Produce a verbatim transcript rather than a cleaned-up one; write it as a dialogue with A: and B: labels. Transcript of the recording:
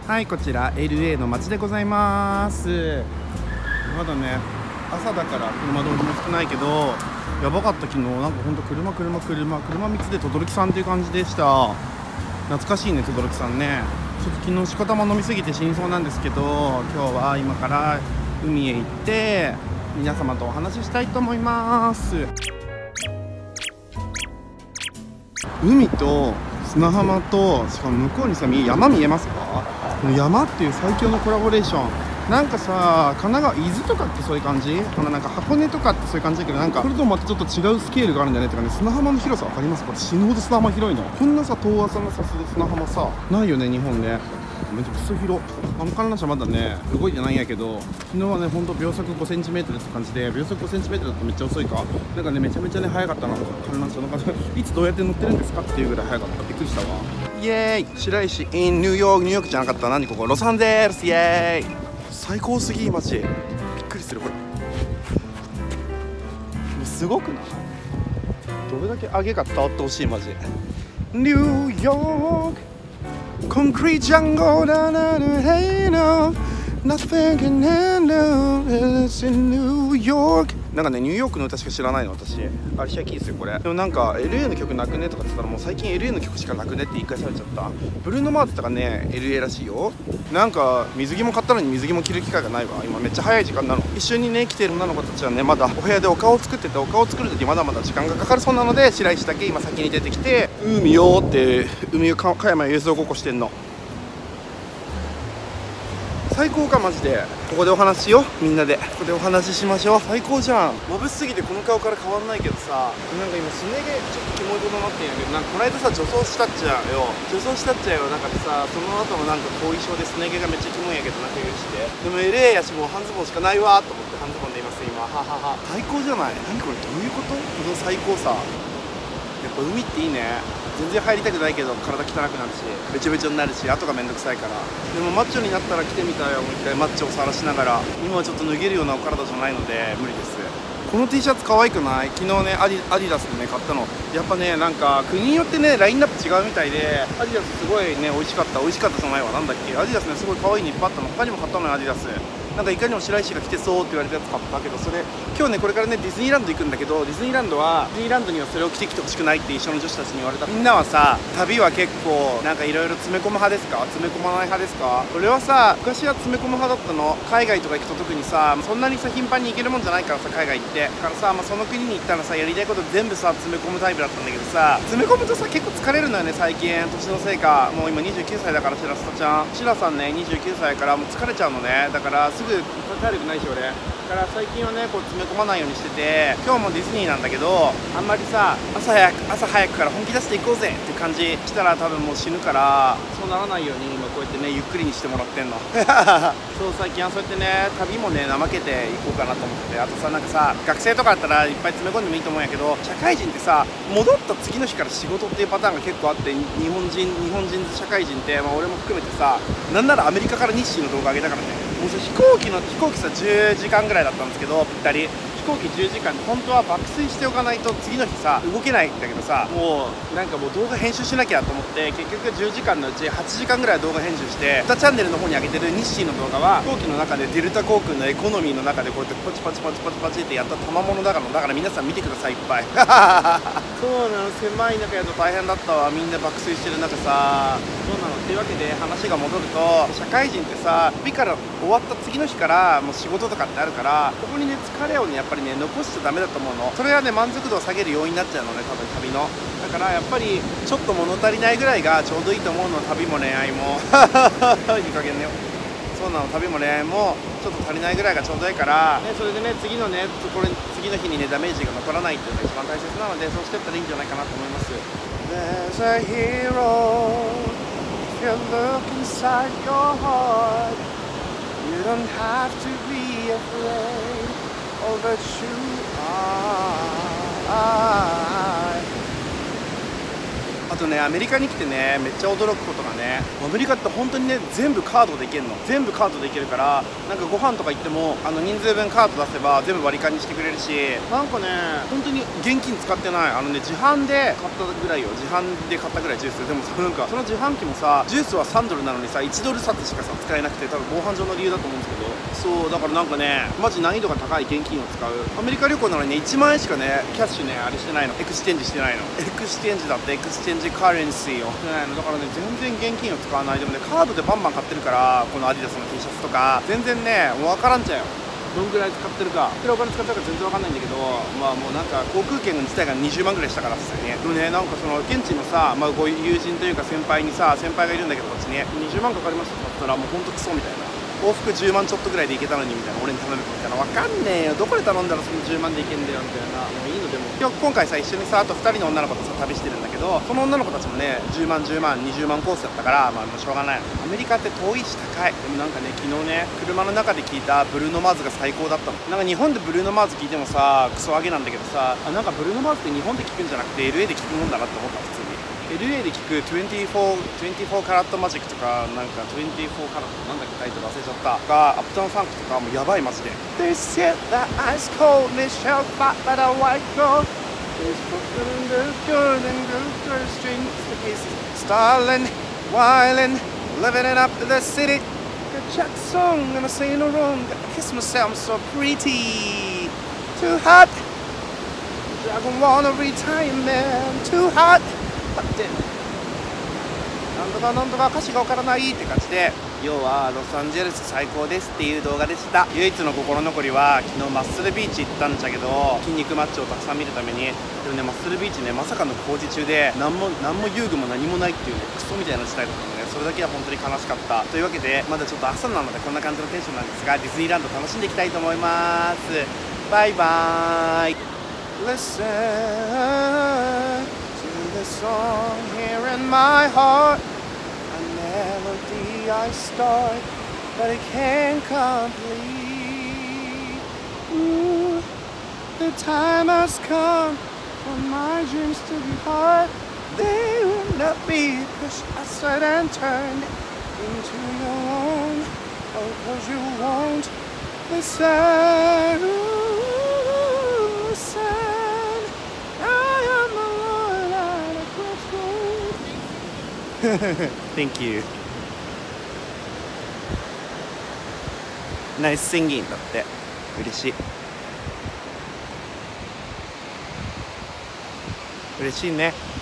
A: はい、こちら エルエー の街でございます。まだね、朝だから車通りも少ないけど、やばかった。昨日なんかほんと車車車車みっつで轟さんっていう感じでした。懐かしいね、轟さんね。ちょっと昨日しこたま飲みすぎて死にそうなんですけど、今日は今から海へ行って皆様とお話ししたいと思います。海と砂浜と、しかも向こうにさ、山見えますか？この山っていう最強のコラボレーション。なんかさ、神奈川伊豆とかってそういう感じ、あのなんか箱根とかってそういう感じだけど、なんかそれともまたちょっと違うスケールがあるんだよねってかね。砂浜の広さ分かりますか？これ死ぬほど砂浜広いの。こんなさ遠浅なさする砂浜さないよね、日本ね。めっちゃくそ広。あの観覧車まだね動いてないんやけど、昨日はねほんと秒速ごセンチメートルって感じで、秒速ごセンチメートルだとめっちゃ遅いか、なんかねめちゃめちゃね速かったな、観覧車の方いつどうやって乗ってるんですかっていうぐらい速かった。びっくりしたわ。イエーイ。白石 in ニューヨーク。ニューヨークじゃなかった。何ここ、ロサンゼルス。イエーイ。最高すぎ街。びっくりする。ほらすごくない？どれだけ上げが伝わってほしいマジ。ニューヨークコンクリートジャンゴーだなな Hey no Nothing can handle It's in New York。 なんかねニューヨークの歌しか知らないの私。アリシャ・キースよこれ。でもなんか エルエー の曲なくねとかって言ったら、もう最近 エルエー の曲しかなくねって言い返されちゃった。ブルーノ・マーズとかね エルエー らしいよ。なんか水着も買ったのに水着も着る機会がないわ。今めっちゃ早い時間なの。一緒にね来てる女の子たちはねまだお部屋でお顔を作ってて、お顔を作る時まだまだ時間がかかるそうなので、白石だけ今先に出てきて海よーって海を加山雄三ごっこしてんの。最高かマジで。ここでお話しよう、みんなでここでお話ししましょう。最高じゃん。眩しすぎてこの顔から変わんないけどさ、なんか今すね毛ちょっとキモいことになってんやけど、なんかこの間さ女装したっちゃうよ女装したっちゃうよ。なんかさその後もなんか後遺症ですね毛がめっちゃキモいんやけど、なんか許して。でも エルエー やしもう半ズボンしかないわと思って半ズボンでいます今。ははは。最高じゃない。何これどういうこと？この最高さ。やっぱ海っていいね。全然入りたくないけど体汚くなるしべちょべちょになるし後がめんどくさいから。でもマッチョになったら来てみたよ、もう一回マッチョを晒しながら。今はちょっと脱げるようなお体じゃないので無理です。この T シャツ可愛くない？昨日ねアディ、アディダスでね買ったの。やっぱねなんか国によってねラインナップ違うみたいで、アディダスすごいね美味しかった。美味しかったじゃないわ、なんだっけ、アディダスねすごい可愛いのいっぱいあったの。他にも買ったのよアディダス。なんかいかにも白石が来てそうって言われたやつ買ったけど、それ今日ねこれからねディズニーランド行くんだけど、ディズニーランドはディズニーランドにはそれを着てきてほしくないって一緒の女子たちに言われた。みんなはさ旅は結構なんかいろいろ詰め込む派ですか、詰め込まない派ですか？俺はさ昔は詰め込む派だったの。海外とか行くと特にさそんなにさ頻繁に行けるもんじゃないからさ、海外行ってからさ、まあ、その国に行ったらさやりたいこと全部さ詰め込むタイプだったんだけどさ、詰め込むとさ結構疲れるのよね最近。年のせいかもう今にじゅうきゅうさいだから。白洲ちゃん白さんねにじゅうきゅうさいからもう疲れちゃうのね。だからすぐ体力ないし俺。だから最近はねこう詰め込まないようにしてて、今日もディズニーなんだけどあんまりさ朝早く朝早くから本気出していこうぜって感じしたら多分もう死ぬから、そうならないように今こうやってねゆっくりにしてもらってんのそう最近はそうやってね旅もね怠けていこうかなと思ってて。あとさなんかさ学生とかだったらいっぱい詰め込んでもいいと思うんやけど、社会人ってさ戻った次の日から仕事っていうパターンが結構あって、日本人日本人社会人って、まあ、俺も含めてさ、なんならアメリカから日誌の動画上げたからね。もうさ飛行機の飛行機さじゅうじかんぐらいだったんですけどぴったり。飛行機じゅうじかんで本当は爆睡しておかないと次の日さ動けないんだけどさ、もうなんかもう動画編集しなきゃと思って結局じゅうじかんのうちはちじかんぐらい動画編集して、にチャンネルの方に上げてる日誌の動画は飛行機の中でデルタ航空のエコノミーの中でこうやってパチパチパチパチパチってやった賜物だからの。だから皆さん見てくださいいっぱいそうなの、狭い中やと大変だったわ。みんな爆睡してる中さ。そうなの。っていうわけで話が戻ると、社会人ってさ旅から終わった次の日からもう仕事とかってあるから、ここにね疲れをねやっぱりね残しちゃダメだと思うの。それはね満足度を下げる要因になっちゃうのね多分旅の。だからやっぱりちょっと物足りないぐらいがちょうどいいと思うの。旅も恋愛もいい加減ね。そうなの、旅も恋愛もちょっと足りないぐらいがちょうどいいから、ね、それでね次のねこれ次の日にねダメージが残らないっていうのが一番大切なので、そうしていったらいいんじゃないかなと思います。There's a hero if you look inside your heart, you don't have to be afraid of the true I。 あとね、アメリカに来てね、めっちゃ驚くことがね、アメリカって本当にね、全部カードでいけんの。全部カードでいけるから、なんかご飯とか行ってもあの人数分カード出せば全部割り勘にしてくれるし、なんかね、本当に現金使ってない。あのね、自販で買ったぐらいよ。自販で買ったぐらいジュース。でもさ、なんかその自販機もさ、ジュースはさんドルなのにさ、いちドル札しかさ使えなくて、多分防犯上の理由だと思うんですけど、そうだからなんかね、マジ難易度が高い現金を使う。アメリカ旅行なのにね、いちまんえんしかね、キャッシュね、あれしてないの。エクスチェンジしてないの。エクスチェンジだって、エクスチェンジカレンシーをしてないの。だからね、全然現金を使わない。でもね、カードでバンバン買ってるから、このアディダスの T シャツとか全然ね、もう分からんちゃうよ。どんぐらい使ってるか、いくらお金使ってるか全然わかんないんだけど、まあもうなんか航空券自体がにじゅうまんぐらいしたからっすよね。でもね、なんかその現地のさ、まあご友人というか先輩にさ、先輩がいるんだけどこっちににじゅうまんかかりましたって言ったら、もうほんとクソみたいな。往復じゅうまんちょっとぐらいで行けたのにみたいな、俺に頼むみたいな。わかんねえよ、どこで頼んだらそのじゅうまんで行けんだよみたいな。もういいの。でも今日今回さ、一緒にさ、あとふたりの女の子とさ旅してるんだけど、その女の子たちもね、じゅうまんじゅうまんにじゅうまんコースだったから、まあもうしょうがない。アメリカって遠いし高い。でもなんかね、昨日ね、車の中で聞いたブルーノ・マーズが最高だったの。なんか日本でブルーノ・マーズ聞いてもさ、クソ上げなんだけどさ、あ、なんかブルーノ・マーズって日本で聞くんじゃなくて エルエー で聞くもんだなって思った。普通に エルエー で聞くにじゅうよん、にじゅうよんカラットマジックとか、なんかにじゅうよんカラットなんだっけタイトル忘れちゃったとか、アップタウンファンクとかもやばいマジで。 They said that ice cold Michelle thought that a white girl is putting the good and good girl strings to pieces, Starlin, wildin', living it up to the city. Got Jack song and I say no wrong. Got to kiss myself, I'm so pretty. Too hot. I don't wanna retire, man. Too hot. ってなんとかなんとか歌詞がわからないって感じで、要はロサンゼルス最高ですっていう動画でした。唯一の心残りは昨日マッスルビーチ行ったんじゃけど、筋肉マッチをたくさん見るために。でもね、マッスルビーチね、まさかの工事中で何も何も遊具も何もないっていうね、クソみたいな事態だったので、それだけは本当に悲しかった。というわけで、まだちょっと朝なのでこんな感じのテンションなんですが、ディズニーランド楽しんでいきたいと思います。バイバーイ。 Listen the song here in my heart, a melody I start, but it can't complete. Ooh, the time has come for my dreams to be hard. They will not be pushed aside and turned into your own. Oh, 'cause you won't listen. Ooh, listen. Thank you. Nice singing だって。嬉しい。嬉しいね。